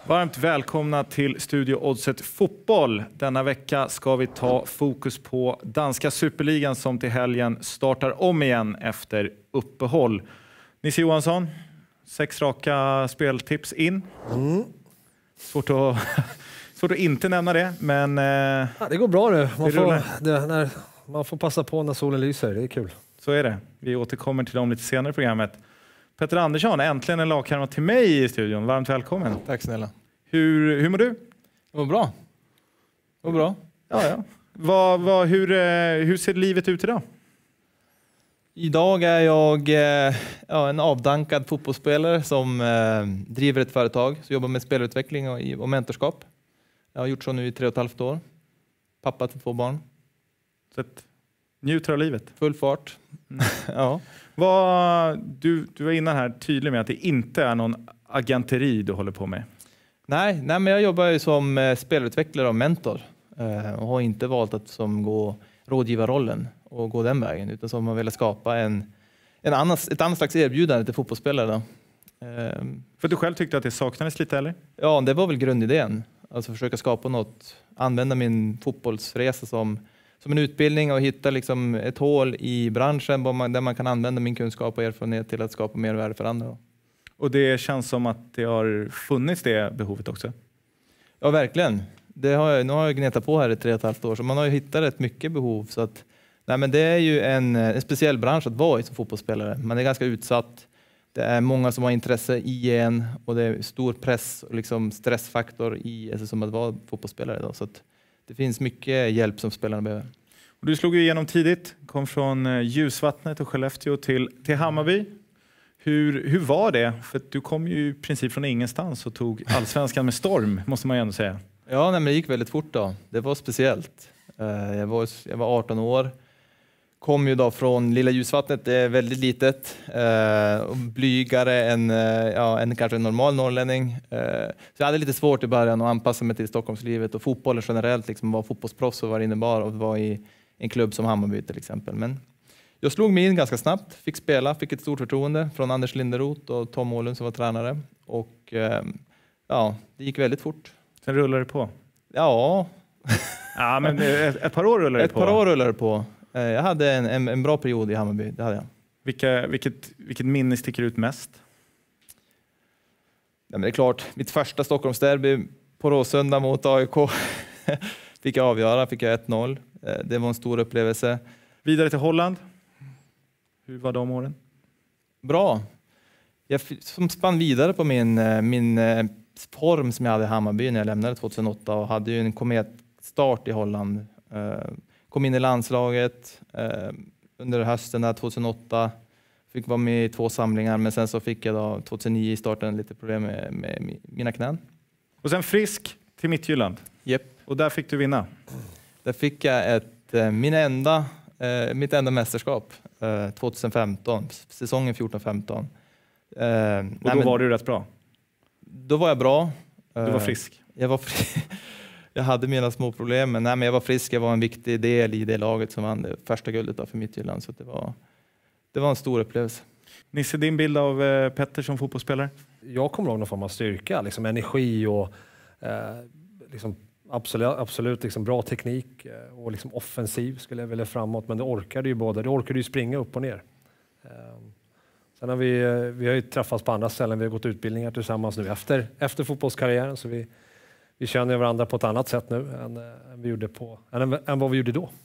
Varmt välkomna till Studio Oddset Fotboll. Denna vecka ska vi ta fokus på danska superligan som till helgen startar om igen efter uppehåll. Nisse Johansson, 6 raka speltips in. Svårt att inte nämna det, men ja, det går bra nu. Man får passa på när solen lyser, det är kul. Så är det. Vi återkommer till dem lite senare i programmet. Petter Andersson, äntligen en lagkamrat till mig i studion. Varmt välkommen. Tack snälla. Hur mår du? Det var bra. Det var bra. Ja. Hur ser livet ut idag? Idag är jag en avdankad fotbollsspelare som driver ett företag. Så jobbar med spelutveckling och mentorskap. Jag har gjort så nu i 3,5 år. Pappa till 2 barn. Så njuter av livet. Full fart. Ja. Du var innan här tydlig med att det inte är någon agenteri du håller på med. Nej, men jag jobbar ju som spelutvecklare och mentor. Och har inte valt att gå rådgivarrollen och gå den vägen. Utan som har velat skapa ett annat slags erbjudande till fotbollsspelare. Då. För du själv tyckte att det saknades lite, eller? Ja, det var väl grundidén. Alltså försöka skapa något. Använda min fotbollsresa som en utbildning och hitta liksom ett hål i branschen där man kan använda min kunskap och erfarenhet till att skapa mer värde för andra. Och det känns som att det har funnits det behovet också. Ja, verkligen. Nu har jag gnetat på här i 3,5 år, så man har ju hittat rätt mycket behov. Så att, men det är ju en speciell bransch att vara i som fotbollsspelare. Man är ganska utsatt. Det är många som har intresse i en och det är stor press och liksom stressfaktor som att vara fotbollsspelare. Då. Så att det finns mycket hjälp som spelarna behöver. Och du slog ju igenom tidigt, kom från Ljusvattnet och Skellefteå till Hammarby. Hur var det? För att du kom ju i princip från ingenstans och tog allsvenskan med storm, måste man ju ändå säga. Ja, men det gick väldigt fort då. Det var speciellt. Jag var 18 år. Kom ju då från lilla Ljusvattnet, det är väldigt litet. Och blygare än kanske en normal norrlänning. Så jag hade lite svårt i början att anpassa mig till Stockholmslivet och fotbollen generellt. Liksom var fotbollsproffs och vad det innebar och var i en klubb som Hammarby till exempel. Men jag slog mig in ganska snabbt, fick ett stort förtroende från Anders Linderoth och Tom Åhlund som var tränare. Och det gick väldigt fort. Sen rullade det på? Ja. Ja, men ett par år rullade det på. Ett par år rullade det på. Jag hade en bra period i Hammarby, det hade jag. Vilket minne sticker ut mest? Ja, men det är klart, mitt första Stockholmsderby på Råsunda mot AIK fick jag 1-0. Det var en stor upplevelse. Vidare till Holland. Hur var de åren? Bra. Jag spann vidare på min form som jag hade i Hammarby när jag lämnade 2008 och hade ju en kometstart i Holland. Kom in i landslaget under hösten där 2008. Fick vara med i 2 samlingar, men sen så fick jag då 2009 i starten lite problem med mina knän. Och sen Frisk till Midtjylland. Yep. Och där fick du vinna. Där fick jag mitt enda mästerskap 2015, säsongen 14-15. Och då var du rätt bra? Då var jag bra. Du var frisk? Jag hade mina små problem, men jag var frisk. Jag var en viktig del i det laget som vann det första guldet för Midtjylland. Så det var en stor upplevelse. Nisse, din bild av Petter som fotbollsspelare? Jag kommer ihåg någon form av styrka, liksom energi och liksom absolut liksom bra teknik och liksom offensiv skulle jag vilja framåt. Men det orkade ju båda. Det orkade ju springa upp och ner. Sen har vi har ju träffats på andra ställen. Vi har gått utbildningar tillsammans nu efter fotbollskarriären. Så vi känner varandra på ett annat sätt nu än vad vi gjorde då.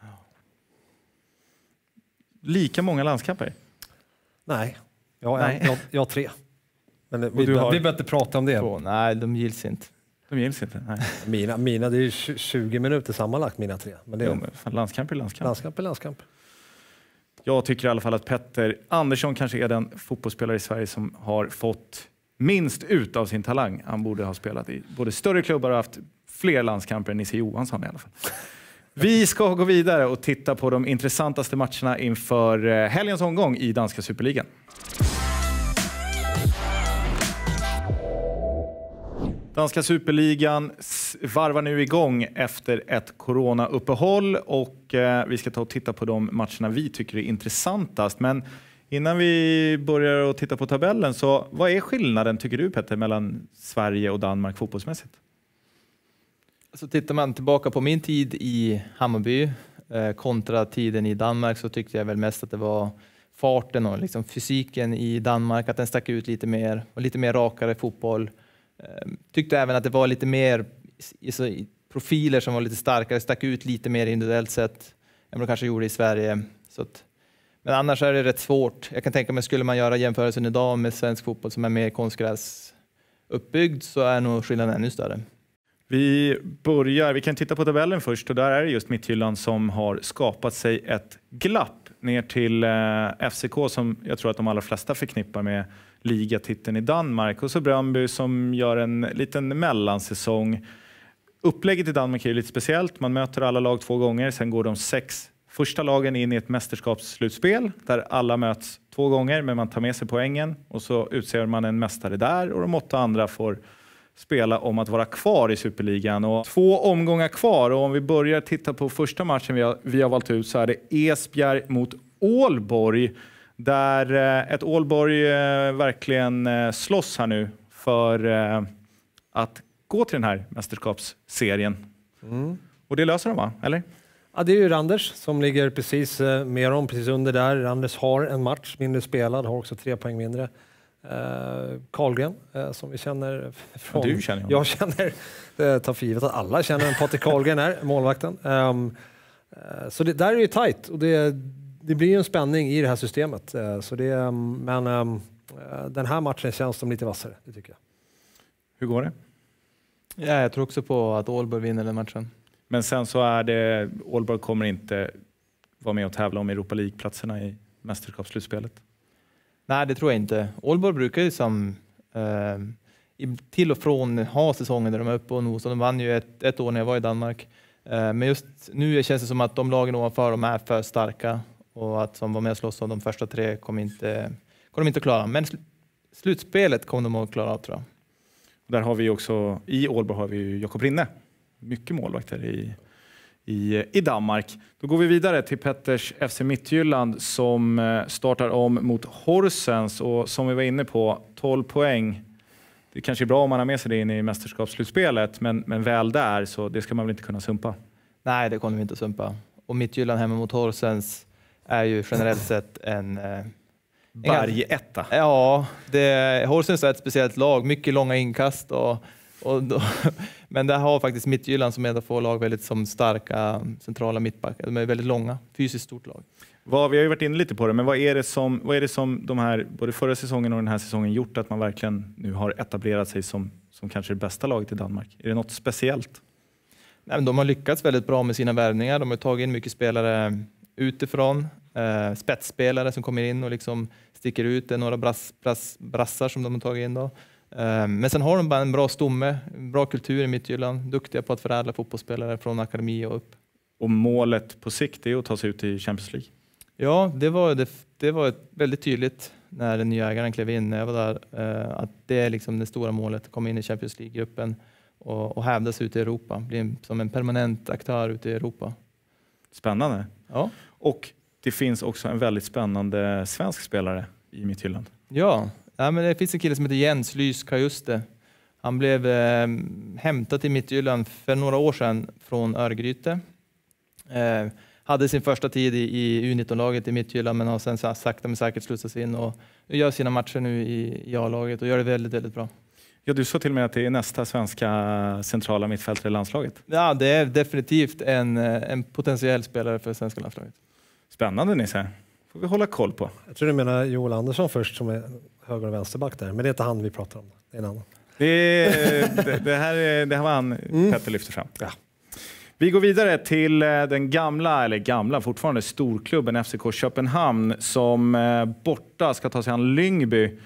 Lika många landskamper? Nej, jag har 3. Men vi behöver inte prata om det. Nej, de gills inte. De gills inte? Nej. Mina det är 20 minuter sammanlagt, mina 3. Men det är landskamp är landskamp. Landskamp är landskamp. Jag tycker i alla fall att Petter Andersson kanske är den fotbollsspelare i Sverige som har fått minst ut av sin talang. Han borde ha spelat i både större klubbar och haft fler landskamper än Nisse Johansson i alla fall. Vi ska gå vidare och titta på de intressantaste matcherna inför helgens omgång i danska superligan. Danska superligan varvar nu igång efter ett coronauppehåll och vi ska ta och titta på de matcherna vi tycker är intressantast. Men Innan vi börjar att titta på tabellen, så vad är skillnaden tycker du Petter mellan Sverige och Danmark fotbollsmässigt? Så tittar man tillbaka på min tid i Hammarby kontra tiden i Danmark, så tyckte jag väl mest att det var farten och liksom fysiken i Danmark, att den stack ut lite mer och lite mer rakare fotboll. Tyckte även att det var lite mer profiler som var lite starkare, stack ut lite mer individuellt sett än vad kanske gjorde i Sverige. Så att, men annars är det rätt svårt. Jag kan tänka mig, skulle man göra jämförelsen idag med svensk fotboll som är mer konstgräs uppbyggd, så är nog skillnaden ännu större. Vi kan titta på tabellen först, och där är det just Midtjylland som har skapat sig ett glapp ner till FCK som jag tror att de allra flesta förknippar med ligatiteln i Danmark, och så Brøndby som gör en liten mellansäsong. Upplägget i Danmark är lite speciellt. Man möter alla lag 2 gånger, sen går de 6 första lagen in i ett mästerskapsslutspel där alla möts 2 gånger, men man tar med sig poängen och så utser man en mästare där, och de 8 andra får spela om att vara kvar i Superligan. Och 2 omgångar kvar, och om vi börjar titta på första matchen vi har valt ut, så är det Esbjerg mot Ålborg, där ett Ålborg verkligen slåss här nu för att gå till den här mästerskapsserien. Och det löser de, va? Eller? Ja, det är ju Randers som ligger precis precis under där. Randers har en match mindre spelad, har också 3 poäng mindre. Karlgren som vi känner från... Du känner honom. Jag känner, tar för givet att alla känner vem Patrik Karlgren är, målvakten. Så det, där är ju tajt, och det blir ju en spänning i det här systemet. Men den här matchen känns som lite vassare, det tycker jag. Hur går det? Ja, jag tror också på att Ålborg vinner den matchen. Men sen så är det, Ålborg kommer inte vara med och tävla om Europa League-platserna i mästerskapsslutspelet. Nej, det tror jag inte. Ålborg brukar ju till och från ha säsonger där de är uppe och nosar. De vann ju ett år när jag var i Danmark. Men just nu känns det som att de lagen ovanför dem är för starka, och att som var med och slåss av de första 3 kommer de inte att klara. Men slutspelet kommer de att klara av, tror jag. Där har vi också, i Ålborg har vi ju Jakob Rinne. Mycket målvakter i Danmark. Då går vi vidare till Petters FC Midtjylland som startar om mot Horsens, och som vi var inne på, 12 poäng. Det kanske är bra om man har med sig det in i mästerskapsslutspelet, men väl där, så det ska man väl inte kunna sumpa. Nej, det kommer vi inte sumpa. Och Midtjylland hemma mot Horsens är ju generellt sett en bergetta. Ja, Horsens är ett speciellt lag, mycket långa inkast men det har faktiskt Midtjylland som är ett få lag väldigt som starka centrala mittbackar. De är väldigt långa, fysiskt stort lag. Vi har ju varit inne lite på det, men vad är det som de här, både förra säsongen och den här säsongen, gjort att man verkligen nu har etablerat sig som kanske det bästa laget i Danmark? Är det något speciellt? Nej, men de har lyckats väldigt bra med sina värvningar. De har tagit in mycket spelare utifrån, spetsspelare som kommer in och liksom sticker ut. Det är några brassar som de har tagit in då. Men sen har de bara en bra stomme, en bra kultur i Midtjylland, duktiga på att förädla fotbollsspelare från akademi och upp. Och målet på sikt är att ta sig ut i Champions League? Ja, det var väldigt tydligt när den nya ägaren klev in när jag var där, att det är liksom det stora målet, att komma in i Champions League-gruppen och hävda sig ute i Europa, bli som en permanent aktör ute i Europa. Spännande. Ja. Och det finns också en väldigt spännande svensk spelare i Midtjylland. Ja, men det finns en kille som heter Jens Lys Kajuste. Han blev hämtad till Midtjylland för några år sedan från Örgryte. Hade sin första tid i U19-laget i Midtjylland, men har sen sakta men säkert slussats in och gör sina matcher nu i A-laget och gör det väldigt, väldigt bra. Ja, du sa till mig att det är nästa svenska centrala mittfältare i landslaget. Ja, det är definitivt en potentiell spelare för svenska landslaget. Spännande, Nisse. Får vi hålla koll på. Jag tror du menar Joel Andersson först som är höger- och vänsterback där. Men det är inte han vi pratar om. Det är en annan. Det här var han Petter lyfter fram. Ja. Vi går vidare till den gamla fortfarande storklubben FCK Köpenhamn som borta ska ta sig an Lyngby.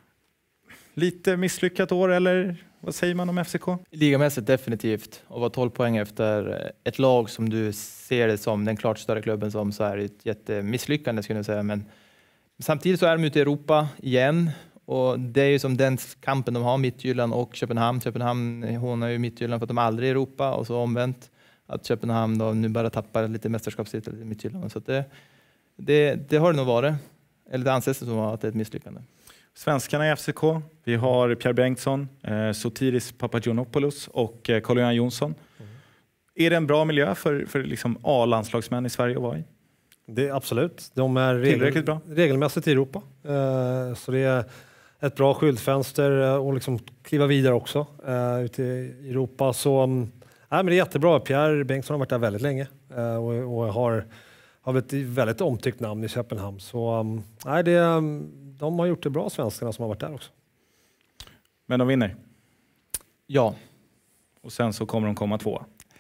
Lite misslyckat år, eller vad säger man om FCK? Ligamässigt definitivt. Och var 12 poäng efter ett lag som du ser det som den klart större klubben som, så är det ett jättemisslyckande skulle jag säga. Men samtidigt så är de ute i Europa igen. Och det är ju som den kampen de har, Midtjylland och Köpenhamn. Köpenhamn hånar ju Midtjylland för att de aldrig är i Europa, och så omvänt att Köpenhamn då nu bara tappar lite mästerskapstitel i Midtjylland. Så att det har det nog varit. eller det anses som att det är ett misslyckande. Svenskarna i FCK, vi har Pierre Bengtsson, Sotiris Papagiannopoulos och Carl-Johan Jonsson. Är det en bra miljö för liksom A-landslagsmän i Sverige att vara i? Det är absolut. De är regelmässigt i Europa. Så det är ett bra skyltfönster och liksom kliva vidare också ute i Europa. Så men det är jättebra. Pierre Bengtsson har varit där väldigt länge och har ett väldigt omtyckt namn i Köpenhamn. Så de har gjort det bra, svenskarna som har varit där också. Men de vinner? Ja. Och sen så kommer de komma två?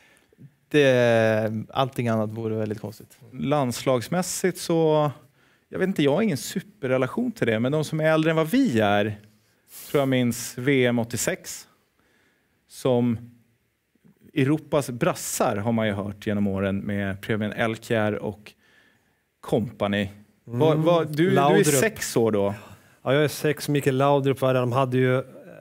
Allting annat vore väldigt konstigt. Landslagsmässigt så, jag vet inte, jag har ingen superrelation till det, men de som är äldre än vad vi är, tror jag minns VM 86 som Europas brassar har man ju hört genom åren med Preben Elkjær och company. Du är 6 år då? Ja, jag är 6. Mikael Laudrup var där. De hade ju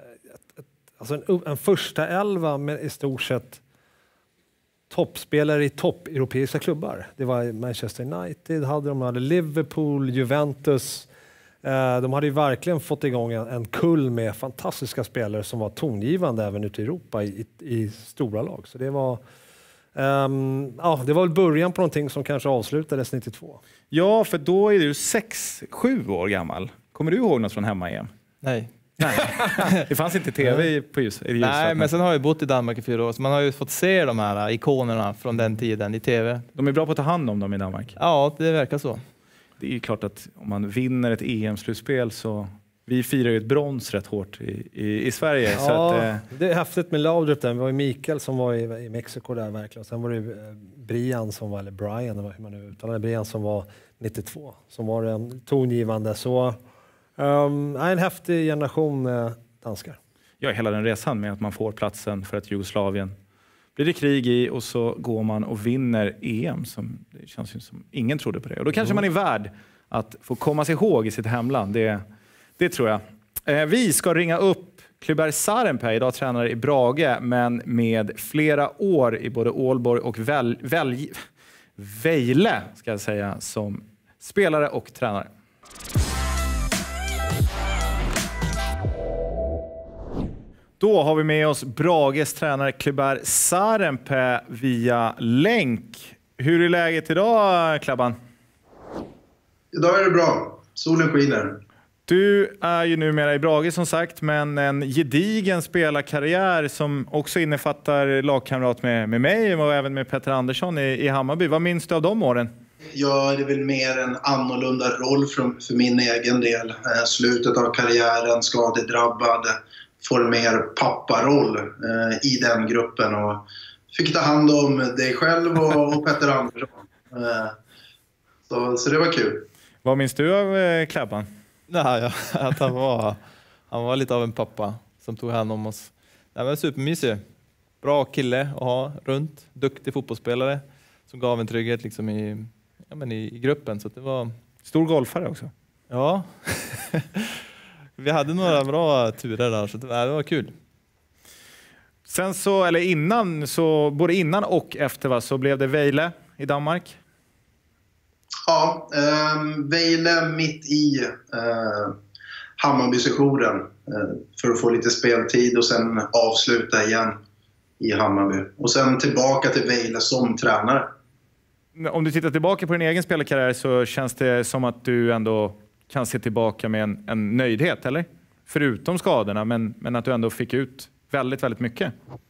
en första 11 med i stort sett toppspelare i topp-europeiska klubbar. Det var Manchester United, de hade Liverpool, Juventus. De hade ju verkligen fått igång en kull med fantastiska spelare som var tongivande även ute i Europa i stora lag. Så det var det var väl början på någonting som kanske avslutades 92. Ja, för då är du 6-7 år gammal. Kommer du ihåg något från hemma-EM? Nej. Det fanns inte tv på ljus. Nej, men sen har jag bott i Danmark i 4 år, så man har ju fått se de här ikonerna från den tiden i tv. De är bra på att ta hand om dem i Danmark. Ja, det verkar så. Det är ju klart att om man vinner ett EM-slutspel så... Vi firar ju ett brons rätt hårt i Sverige. Ja, så att, det är häftigt med Laudrup där. Det var ju Mikael som var i Mexiko där verkligen. Sen var det Brian som var, eller Brian, hur man nu uttalade, Brian som var 92. Som var en tongivande. Så en häftig generation danskar. Ja, hela den resan med att man får platsen för att Jugoslavien blir det krig i och så går man och vinner EM. Det känns ju som ingen trodde på det. Och då kanske man är värd att få komma sig ihåg i sitt hemland. Det tror jag. Vi ska ringa upp Klyber Sarenpää, idag tränare i Brage, men med flera år i både Ålborg och Vejle ska jag säga, som spelare och tränare. Då har vi med oss Brages tränare Klyber Sarenpää via länk. Hur är läget idag, Klabban? Idag är det bra. Solen skiner. Du är ju numera i Brage som sagt, men en gedigen spelarkarriär som också innefattar lagkamrat med mig och även med Petter Andersson i Hammarby. Vad minns du av de åren? Ja, det är väl mer en annorlunda roll för min egen del. Slutet av karriären, skadedrabbad, får mer papparoll i den gruppen och fick ta hand om dig själv och Petter Andersson. Så det var kul. Vad minns du av Klabban? Nej, att han var lite av en pappa som tog hand om oss. Det var supermysig. Bra kille att ha runt. Duktig fotbollsspelare som gav en trygghet liksom i gruppen. Så det var... Stor golfare också. Ja. Vi hade några bra turer där, så det var kul. Sen så, eller innan, så både innan och efter så blev det Vejle i Danmark. Ja, Vejle mitt i Hammarby-sessionen för att få lite speltid och sen avsluta igen i Hammarby. Och sen tillbaka till Vejle som tränare. Om du tittar tillbaka på din egen spelarkarriär så känns det som att du ändå kan se tillbaka med en nöjdhet, eller? Förutom skadorna, men att du ändå fick ut väldigt, väldigt mycket.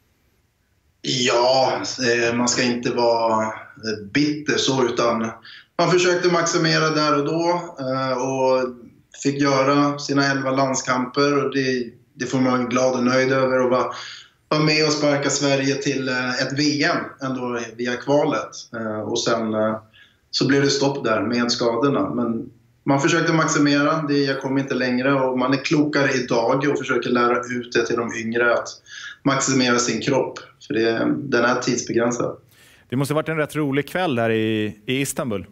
Ja, man ska inte vara bitter så, utan man försökte maximera där och då och fick göra sina 11 landskamper och det får man vara glad och nöjd över och vara med och sparka Sverige till ett VM ändå via kvalet. Och sen så blev det stopp där med skadorna, men man försökte maximera, jag kom inte längre och man är klokare idag och försöker lära ut det till de yngre att maximera sin kropp, för den är tidsbegränsad. Det måste ha varit en rätt rolig kväll där i Istanbul.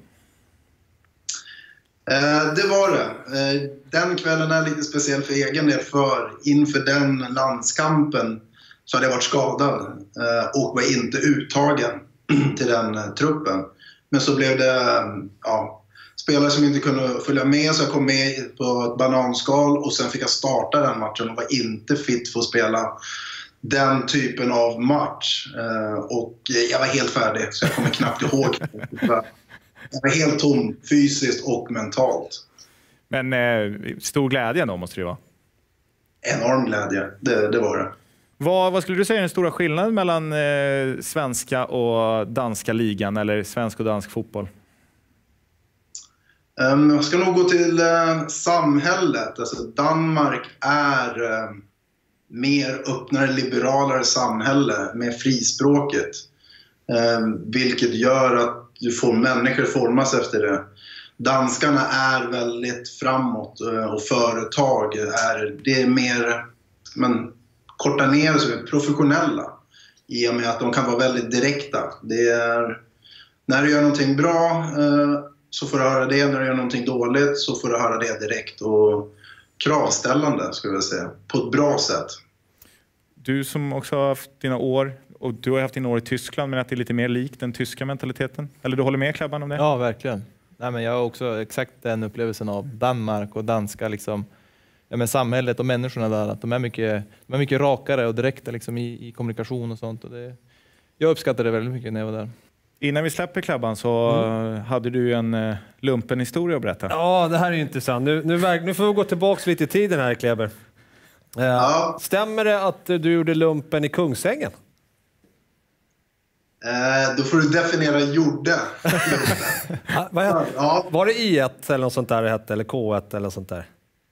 Det var det. Den kvällen är lite speciell för egen del, för inför den landskampen så hade jag varit skadad och var inte uttagen till den truppen. Men så blev det spelare som inte kunde följa med, så jag kom med på ett bananskal och sen fick jag starta den matchen och var inte fit för att spela den typen av match. Och jag var helt färdig, så jag kommer knappt ihåg. Jag var helt tom fysiskt och mentalt. Men stor glädje då måste det vara. Enorm glädje, det var det. Vad skulle du säga är den stora skillnaden mellan svenska och danska ligan eller svensk och dansk fotboll? Jag ska nog gå till samhället. Alltså Danmark är mer öppnare, liberalare samhälle med frispråket. Vilket gör att du får människor formas efter det. Danskarna är väldigt framåt och företag det är mer, men korta ner så är professionella i och med att de kan vara väldigt direkta. Det är, när du gör någonting bra så får du höra det, när du gör någonting dåligt så får du höra det direkt, och kravställande skulle jag säga, på ett bra sätt. Du som också har haft dina år, och du har haft dina år i Tyskland, men att det är lite mer likt den tyska mentaliteten? Eller du håller med Klabban om det? Ja, verkligen. Nej, men jag har också exakt den upplevelsen av Danmark och danska liksom, men samhället och människorna där, att de är mycket rakare och direkta liksom, i kommunikation och sånt. Och jag uppskattar det väldigt mycket när jag var där. Innan vi släpper Klabban så hade du en lumpen historia att berätta. Ja, det här är ju intressant. Nu får vi gå tillbaka lite i tiden här, Kleber. Stämmer det att du gjorde lumpen i Kungsängen? Då får du definiera gjorde. Var det I1 eller något sånt där det hette, eller K1 eller något sånt där?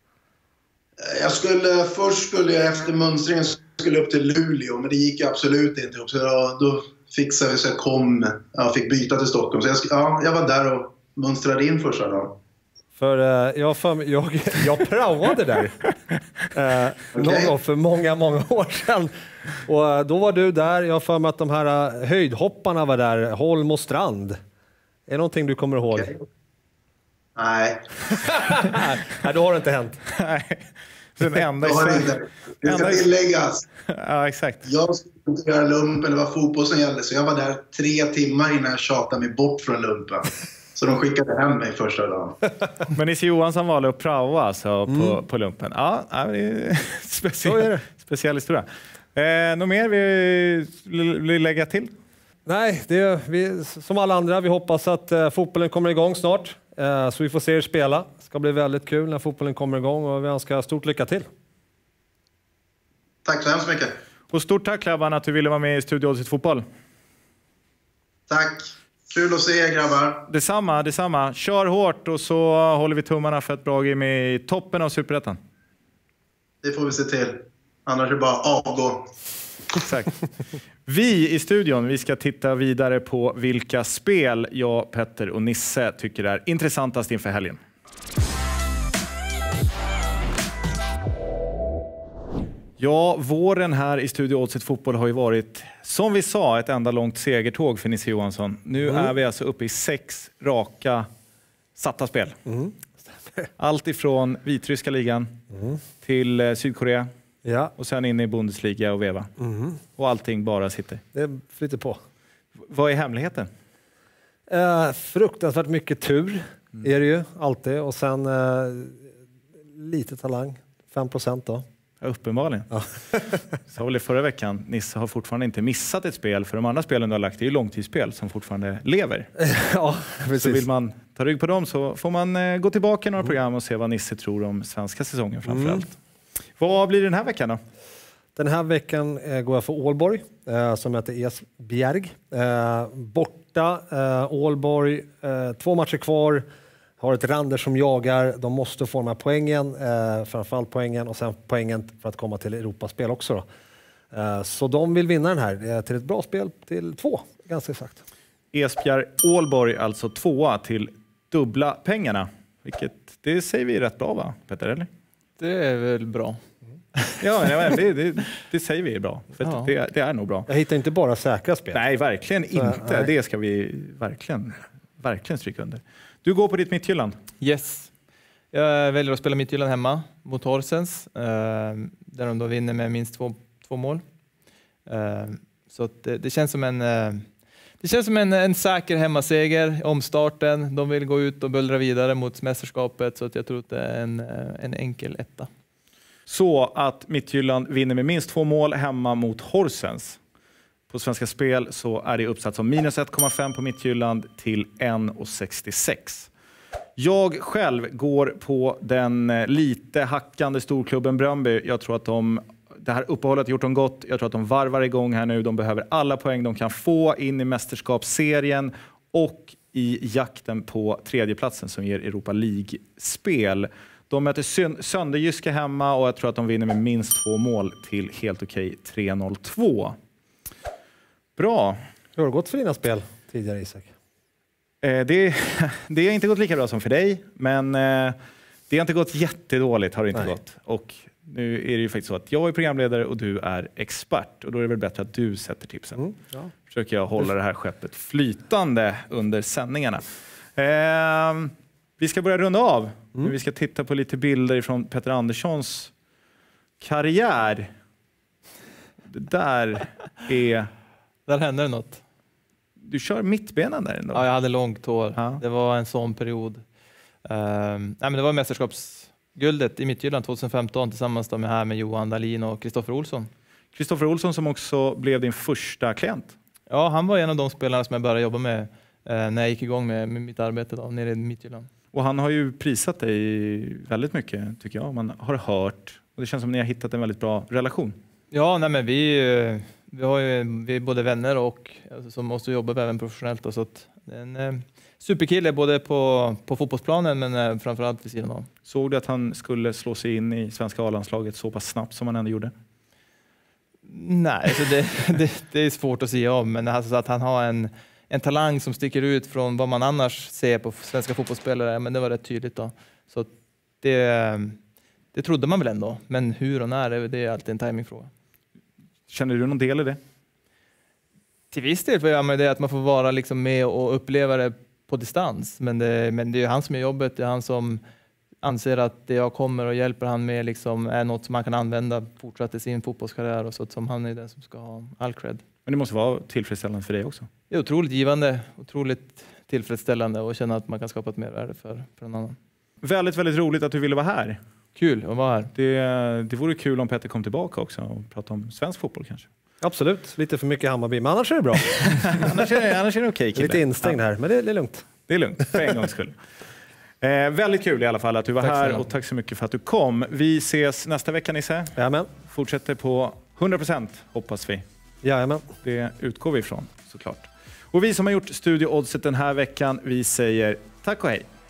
Först skulle jag efter mönstringen upp till Luleå, men det gick absolut inte upp. Så då fixade vi så jag fick byta till Stockholm. Så jag var där och mönstrade in första dagen. För jag praoade där någon gång för många år sedan. Och då var du där. Jag har för mig att de här höjdhopparna var där, Holm och Strand. Är det någonting du kommer ihåg? Okay. Nej. Nej, då har det inte hänt. Nej. Den enda det ska tilläggas. Ja, exakt. Jag skulle inte göra lumpen, det var fotboll som gällde. Så jag var där 3 timmar innan jag tjatade mig bort från lumpen. Så de skickade hem mig första dagen. Men Nisse Johansson valde att praoa alltså på lumpen. Ja, det är speciell historia. Något mer vi lägga till? Nej, vi, som alla andra, vi hoppas att fotbollen kommer igång snart. Så vi får se er spela. Det ska bli väldigt kul när fotbollen kommer igång, och vi önskar stort lycka till. Tack så hemskt mycket. Och stort tack Klabban att du ville vara med i Studio Oddset Fotboll. Tack. Kul att se er grabbar. Detsamma. Kör hårt, och så håller vi tummarna för ett bra game i toppen av Superettan. Det får vi se till. Annars är det bara avgå. Exakt. Vi i studion, vi ska titta vidare på vilka spel jag, Petter och Nisse tycker är intressantast inför helgen. Ja, våren här i Studio Oddset Fotboll har ju varit, som vi sa, ett enda långt segertåg för Nisse Johansson. Nu är vi alltså uppe i 6 raka satta spel. Allt ifrån vitryska ligan till Sydkorea. Ja. Och sen in i Bundesliga och veva. Och allting bara sitter. Det flyter på. Vad är hemligheten? Fruktansvärt mycket tur är det ju alltid. Och sen lite talang. 5% då. Ja, uppenbarligen. Ja. Så väl förra veckan, Nisse har fortfarande inte missat ett spel. För de andra spelen du har lagt, det är ju långtidsspel som fortfarande lever. Ja, precis. Så vill man ta rygg på dem så får man gå tillbaka i några program och se vad Nisse tror om svenska säsongen framförallt. Vad blir det den här veckan då? Den här veckan går jag för Ålborg som heter Esbjerg. Borta Ålborg, 2 matcher kvar. Har ett Randers som jagar. De måste få de här poängen, framförallt poängen, och sen poängen för att komma till Europaspel också då. Så de vill vinna den här till ett bra spel till 2, ganska exakt. Esbjerg Ålborg alltså 2 till dubbla pengarna. Vilket, det säger vi rätt bra va, Petter, eller? Det är väl bra. Ja, det säger vi är bra. För ja. Det är nog bra. Jag hittar inte bara säkra spel. Nej, verkligen inte. Nej. Det ska vi verkligen stryka under. Du går på ditt Midtjylland. Yes. Jag väljer att spela Midtjylland hemma mot Horsens. Där de då vinner med minst 2 mål. Så att det känns som Det känns som en säker hemmaseger om starten. De vill gå ut och bullra vidare mot mästerskapet, så att jag tror att det är en enkel etta. Så att Midtjylland vinner med minst 2 mål hemma mot Horsens. På Svenska Spel så är det uppsatt som minus 1,5 på Midtjylland till 1,66. Jag själv går på den lite hackande storklubben Brøndby. Jag tror att det här uppehållet gjort dem gott. Jag tror att de varvar igång här nu. De behöver alla poäng de kan få in i mästerskapsserien och i jakten på tredjeplatsen som ger Europa League-spel. De möter Sönderjyske hemma och jag tror att de vinner med minst 2 mål till helt okej 3-0-2. Bra. Hur har det gått för dina spel tidigare, Isak? Det har inte gått lika bra som för dig, men det har inte gått jättedåligt har det inte gått. Och nu är det ju faktiskt så att jag är programledare och du är expert och då är det väl bättre att du sätter tipsen. Försöker jag hålla det här skeppet flytande under sändningarna. Vi ska börja runda av. Vi ska titta på lite bilder från Petter Anderssons karriär. Det där är... Där hände det något. Du kör mittbenen där ändå. Ja, jag hade långt hår. Ja. Det var en sån period. Men det var mästerskapsguldet i Midtjylland 2015 tillsammans med Johan Dahlin och Kristoffer Olsson. Kristoffer Olsson som också blev din första klient. Ja, han var en av de spelarna som jag började jobba med när jag gick igång med mitt arbete då, nere i Midtjylland. Och han har ju prisat dig väldigt mycket tycker jag. Man har hört. Och det känns som att ni har hittat en väldigt bra relation. Ja, nej, men vi är både vänner och som måste jobba även professionellt. Och så att det är en superkille både på fotbollsplanen men framförallt vid sidan av. Såg du att han skulle slå sig in i svenska A-landslaget så pass snabbt som han ändå gjorde? Nej, alltså det är svårt att säga om. Men alltså att han har en talang som sticker ut från vad man annars ser på svenska fotbollsspelare. Men det var rätt tydligt då. Så det trodde man väl ändå. Men hur och när, det är alltid en timingfråga. Känner du någon del i det? Till viss del gör man det att man får vara liksom med och uppleva det på distans. Men det är han som är jobbet. Det är han som anser att det jag kommer och hjälper han med liksom är något som man kan använda fortsatt i sin fotbollskarriär. Och så som han är den som ska ha all cred. Men det måste vara tillfredsställande för dig också? Det är otroligt givande. Otroligt tillfredsställande och känna att man kan skapa ett mervärde för en annan. Väldigt, väldigt roligt att du ville vara här. Kul att vara här. Det vore kul om Petter kom tillbaka också och pratade om svensk fotboll kanske. Absolut, lite för mycket Hammarby, men annars är det bra. annars är det okej, kille. Lite instängd här, men det är lugnt. Det är lugnt, för en gångs skull. Väldigt kul i alla fall att du var här och tack så mycket för att du kom. Vi ses nästa vecka, Nisse. Jajamän. Fortsätter på 100% hoppas vi. Jajamän. Det utgår vi ifrån såklart. Och vi som har gjort Studio Oddset den här veckan, vi säger tack och hej.